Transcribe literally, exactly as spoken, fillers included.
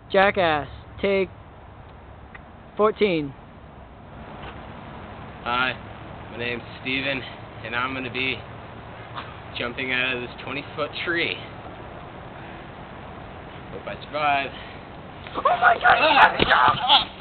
Jackass, take fourteen. Hi, my name's Steven, and I'm going to be jumping out of this twenty foot tree. Hope I survive. Oh my god! Ah!